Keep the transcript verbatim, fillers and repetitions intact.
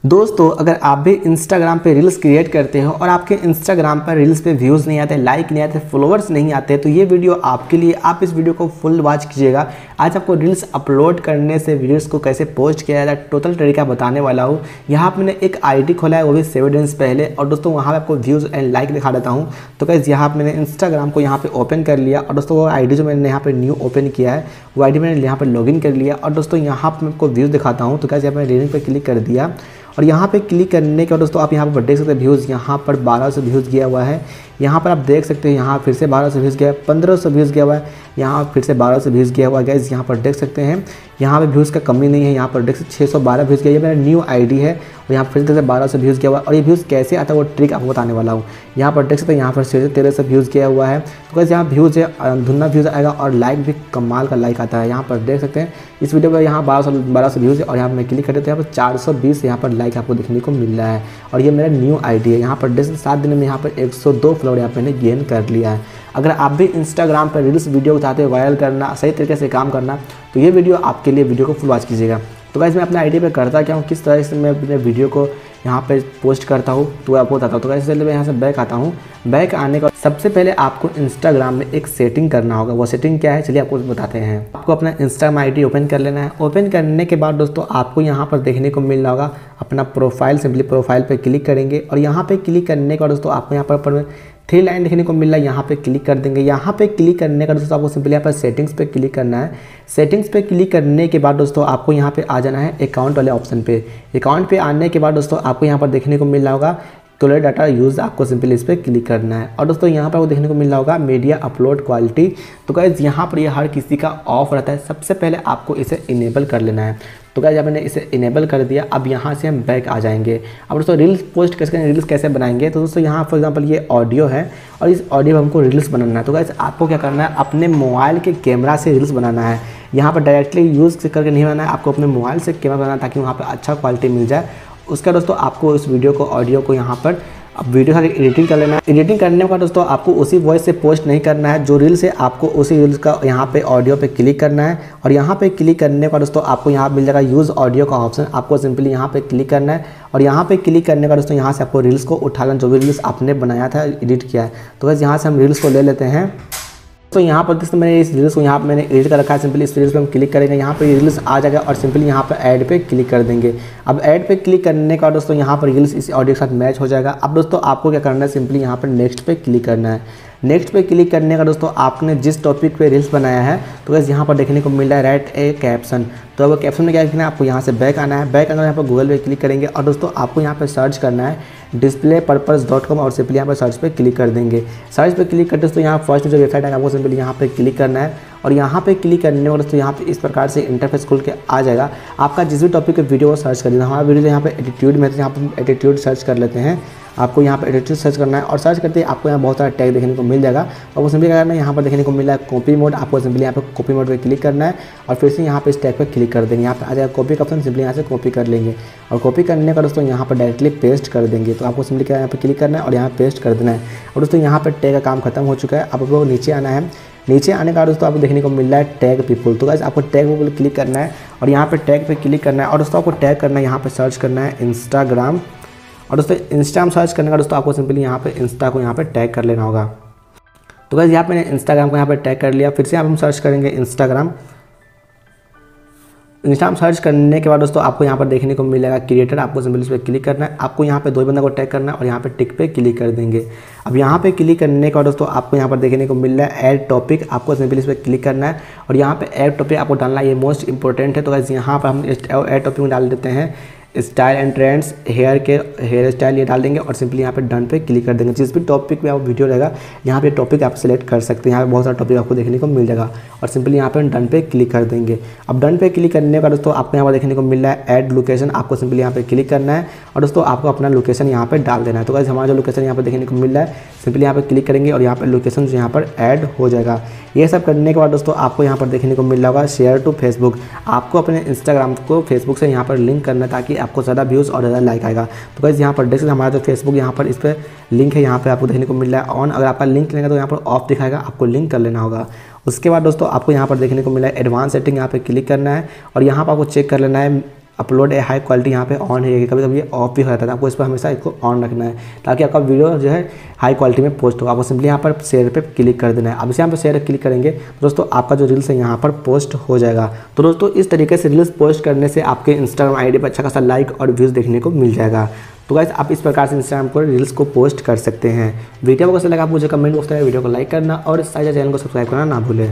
दोस्तों अगर आप भी इंस्टाग्राम पे रील्स क्रिएट करते हो और आपके इंस्टाग्राम पर रील्स पे व्यूज़ नहीं आते, लाइक नहीं आते, फॉलोअर्स नहीं आते, तो ये वीडियो आपके लिए। आप इस वीडियो को फुल वॉच कीजिएगा। आज आपको रील्स अपलोड करने से वीडियोस को कैसे पोस्ट किया जाता है टोटल तरीका बताने वाला हूँ। यहाँ पर मैंने एक आईडी खोला है, वो भी सेवन डेज पहले, और दोस्तों वहाँ पर आपको व्यूज़ एंड लाइक दिखा देता हूँ। तो गाइस यहाँ पर मैंने इंस्टाग्राम को यहाँ पर ओपन कर लिया, और दोस्तों वो आई डी जो मैंने यहाँ पर न्यू ओपन किया है वो आई डी मैंने यहाँ पर लॉगिन कर लिया। और दोस्तों यहाँ पर मैं आपको व्यूज़ दिखाता हूँ। तो गाइस यहाँ पर रीडिंग पर क्लिक कर दिया, और यहाँ पे क्लिक करने के बाद दोस्तों आप यहाँ पर देख सकते हैं व्यूज़ यहाँ पर बारह सौ व्यूज़ गया हुआ है। यहाँ पर आप देख सकते हैं यहाँ फिर से बारह सौ व्यूज़ गया है, पंद्रह सौ व्यूज़ गया हुआ है, यहाँ फिर से बारह सौ व्यूज़ गया हुआ है। गाइस यहाँ पर देख सकते हैं यहाँ पे व्यूज़ का कमी नहीं है। यहाँ पर देख सकते छः सौ बारह व्यूज़ गया, ये मेरा न्यू आईडी है, और यहाँ फिर से बारह सौ व्यूज़ गया हुआ है। और ये व्यूज़ कैसे आता है वो ट्रिक आपको बताने वाला हूँ। यहाँ पर देख सकते हैं यहाँ पर से तेरह सौ व्यूज़ गया हुआ है। तो गाइस यहाँ व्यूज़ है, धुना व्यूज़ आएगा, और लाइक भी कमाल का लाइक आता है। यहाँ पर देख सकते हैं इस वीडियो पर यहाँ बारह सौ बारह सौ व्यूज़ है, और यहाँ पर मैं क्लिक करते तो यहाँ पर चार सौ बीस यहाँ पर लाइक आपको देखने को मिल रहा है। और ये मेरा न्यू आईडी है। यहाँ पर डेढ़ सात दिन में यहाँ पर एक सौ दो फॉलोअर यहाँ पर मैंने गेन कर लिया है। अगर आप भी इंस्टाग्राम पर रील्स वीडियो चाहते हो वायरल करना, सही तरीके से काम करना, तो ये वीडियो आपके लिए। वीडियो को फुल वॉच कीजिएगा। तो गाइस मैं अपने आईडी पे करता क्या हूँ, किस तरह से मैं अपने वीडियो को यहाँ पे पोस्ट करता हूँ, तो आपको बताता हूँ। तो गाइस चलिए मैं यहाँ से बैक आता हूँ। बैक आने का सबसे पहले आपको इंस्टाग्राम में एक सेटिंग करना होगा। वो सेटिंग क्या है चलिए आपको बताते हैं। आपको अपना इंस्टाग्राम आईडी ओपन कर लेना है। ओपन करने के बाद दोस्तों आपको यहाँ पर देखने को मिल रहा होगा अपना प्रोफाइल। सिंपली प्रोफाइल पर क्लिक करेंगे, और यहाँ पर क्लिक करने के बाद दोस्तों आपको यहाँ पर थ्री लाइन देखने को मिल रहा है, यहाँ पे क्लिक कर देंगे। यहाँ पे क्लिक करने का दोस्तों आपको सिंपली यहाँ पर सेटिंग्स पे क्लिक करना है। सेटिंग्स पे क्लिक करने के बाद दोस्तों आपको यहाँ पे आ जाना है अकाउंट वाले ऑप्शन पे। अकाउंट पे आने के बाद दोस्तों आपको यहाँ पर देखने को मिल रहा होगा कलर डाटा यूज़, आपको सिंपली इस पर क्लिक करना है। और दोस्तों यहाँ पर वो देखने को मिल रहा होगा मीडिया अपलोड क्वालिटी। तो गाइस यहाँ पर ये हर किसी का ऑफ रहता है। सबसे पहले आपको इसे इनेबल कर लेना है। तो गाइस मैंने इसे इनेबल कर दिया। अब यहाँ से हम बैक आ जाएंगे। अब दोस्तों रील्स पोस्ट कैसे करेंगे, रील्स कैसे बनाएंगे, तो दोस्तों यहाँ फॉर एग्जांपल ये ऑडियो है, और इस ऑडियो में हमको रील्स बनाना है। तो गाइस आपको क्या करना है, अपने मोबाइल के कैमरा से रील्स बनाना है। यहाँ पर डायरेक्टली यूज़ करके नहीं बनाना है, आपको अपने मोबाइल से कैमरा बनाना है ताकि वहाँ पर अच्छा क्वालिटी मिल जाए। उसका दोस्तों आपको इस वीडियो को ऑडियो को यहाँ पर अब वीडियो सारी एडिटिंग कर लेना है। एडिटिंग करने के बाद दोस्तों आपको उसी वॉइस से पोस्ट नहीं करना है। जो रील्स है आपको उसी रील्स का यहाँ पे ऑडियो पे क्लिक करना है, और यहाँ पे क्लिक करने के बाद दोस्तों आपको यहाँ मिल जाएगा यूज़ ऑडियो का ऑप्शन। आपको सिंपली यहाँ पे क्लिक करना है, और यहाँ पे क्लिक करने का दोस्तों यहाँ से आपको रील्स को उठा लेना, जो भी रील्स आपने बनाया था, एडिट किया है। तो बस यहाँ से हम रील्स को ले लेते हैं। तो यहाँ पर दोस्तों मैंने इस रील्स को यहाँ पर मैंने एडिट कर रखा है। सिंपली इस रील्स पे हम क्लिक करेंगे, यहाँ पर रील्स आ जाएगा, और सिंपली यहाँ पर ऐड पे क्लिक कर देंगे। अब ऐड पे क्लिक करने का दोस्तों यहाँ पर रील्स इस ऑडियो के साथ मैच हो जाएगा। अब दोस्तों आपको क्या करना है, सिंपली यहाँ पर नेक्स्ट पे क्लिक करना है। नेक्स्ट पे क्लिक करने का दोस्तों आपने जिस टॉपिक पे रील्स बनाया है, तो बस यहाँ पर देखने को मिल रहा है राइट ए कैप्शन। तो अब कैप्शन में क्या लिखना है, आपको यहाँ से बैक आना है। बैक आना यहाँ पर गूगल पे क्लिक करेंगे, और दोस्तों आपको यहाँ पे सर्च करना है डिस्प्ले पर्पस डॉट कॉम, और सिंपली यहाँ पर सर्च पे क्लिक कर देंगे। सर्च पे क्लिक करते दोस्तों यहाँ फर्स्ट जो वेबसाइट है आपको सिंपली यहाँ पे क्लिक करना है, और यहाँ पे क्लिक करने के दोस्तों यहाँ पे इस प्रकार से इंटरफेस खुल के आ जाएगा। आपका जिस भी टॉपिक के वीडियो को सर्च कर देना। हमारा वीडियो यहाँ पे एटीट्यूड में, तो यहाँ पर एटीट्यूड सर्च कर लेते हैं। आपको यहाँ पर एटीट्यूड सर्च करना है, और सर्च करते ही आपको यहाँ बहुत सारा टैग देखने को मिल जाएगा। और वो सिंपली क्या करना है, यहाँ पर देखने को मिल रहा है कॉपी मोड। आपको सिंपली यहाँ पर कॉपी मोड पर क्लिक करना है, और फिर से यहाँ पर इस टैग पर क्लिक कर देंगे। यहाँ पर आ जाएगा कॉपी का ऑप्शन, सिंपली यहाँ से कॉपी कर लेंगे, और कॉपी करने का दोस्तों यहाँ पर डायरेक्टली पेस्ट कर देंगे। तो आपको सिंपली क्या यहाँ पर क्लिक करना है और यहाँ पेस्ट कर देना है। और दोस्तों यहाँ पर टैग का काम खत्म हो चुका है। अब आपको नीचे आना है। नीचे आने का दोस्तों आपको देखने को मिल रहा है टैग पीपल। तो गाइस आपको टैग पीपल क्लिक करना है, और यहाँ पे टैग पे क्लिक करना है, और दोस्तों आपको टैग करना है, यहाँ पे सर्च करना है इंस्टाग्राम। और दोस्तों इंस्टाग्राम सर्च करने का दोस्तों आपको सिंपली यहाँ पे इंस्टा को यहाँ पे टैग कर लेना होगा। तो गाइस यहाँ पे मैंने इंस्टाग्राम को यहाँ पे टैग कर लिया। फिर से यहाँ पे हम सर्च करेंगे इंस्टाग्राम। इंस्टाग्राम सर्च करने के बाद दोस्तों आपको यहाँ पर देखने को मिलेगा क्रिएटर। आपको सिंपली इस पर क्लिक करना है। आपको यहाँ पे दो बंदा को टैग करना है, और यहाँ पे टिक पे क्लिक कर देंगे। अब यहाँ पे क्लिक करने के बाद दोस्तों आपको यहाँ पर देखने को मिल रहा है ऐड टॉपिक। आपको सिंपली इस पर क्लिक करना है, और यहाँ पे ऐड टॉपिक आपको डालना है, ये मोस्ट इंपॉर्टेंट है। तो गाइस यहाँ पर हम ऐड टॉपिक में डाल देते हैं स्टाइल एंड ट्रेंड्स, हेयर के हेयर स्टाइल ये डाल देंगे, और सिंपली यहाँ पे डन पे क्लिक कर देंगे। जिस भी टॉपिक में आप वीडियो रहेगा यहाँ पे टॉपिक आप सेलेक्ट कर सकते हैं। यहाँ पे बहुत सारा टॉपिक आपको देखने को मिल जाएगा, और सिंपली यहाँ पे डन पे क्लिक कर देंगे। अब डन पे क्लिक करने का दोस्तों आपको यहाँ पर देखने को मिल रहा है ऐड लोकेशन। आपको सिंपली यहाँ पे क्लिक करना है, और दोस्तों आपको अपना लोकेशन यहाँ पे डाल देना है। तो गाइस हमारा जो लोकेशन यहाँ पे देखने को मिल रहा है, सिंपली यहाँ पे क्लिक करेंगे, और यहाँ पे लोकेशन जो यहाँ पर ऐड हो जाएगा। ये सब करने के बाद दोस्तों आपको यहाँ पर देखने को मिल रहा होगा शेयर टू फेसबुक। आपको अपने इंस्टाग्राम को फेसबुक से यहाँ पर लिंक करना है, ताकि आपको ज़्यादा व्यूज़ और ज़्यादा लाइक आएगा। तो गाइस यहाँ पर देख सकते हैं हमारा जो फेसबुक यहाँ पर इस पर लिंक है, यहाँ पर आपको देखने को मिल रहा है ऑन। अगर आपका लिंक लेगा तो यहाँ पर ऑफ दिखाएगा, आपको लिंक कर लेना होगा। उसके बाद दोस्तों आपको यहाँ पर देखने को मिला है एडवांस सेटिंग, यहाँ पर क्लिक करना है, और यहाँ पर आपको चेक कर लेना है अपलोड ए हाई क्वालिटी यहाँ पे ऑन रहेगी, कभी कभी ये ऑफ भी हो जाता है। आपको इस पर हमेशा इसको ऑन रखना है ताकि आपका वीडियो जो है हाई क्वालिटी में पोस्ट हो। आपको सिंपली यहाँ पर शेयर पे क्लिक कर देना है। अब इसे यहाँ पर शेयर क्लिक करेंगे दोस्तों आपका जो रील्स है यहाँ पर पोस्ट हो जाएगा। तो दोस्तों इस तरीके से रील्स पोस्ट करने से आपके इंस्टाग्राम आईडी पर अच्छा खासा लाइक और व्यूज़ देखने को मिल जाएगा। तो गाइस आप इस प्रकार से इंस्टाग्राम पर रील्स को पोस्ट कर सकते हैं। वीडियो को कैसा लगा आप मुझे कमेंट बॉक्स में वीडियो को लाइक करना और इस चैनल को सब्सक्राइब करना ना भूलें।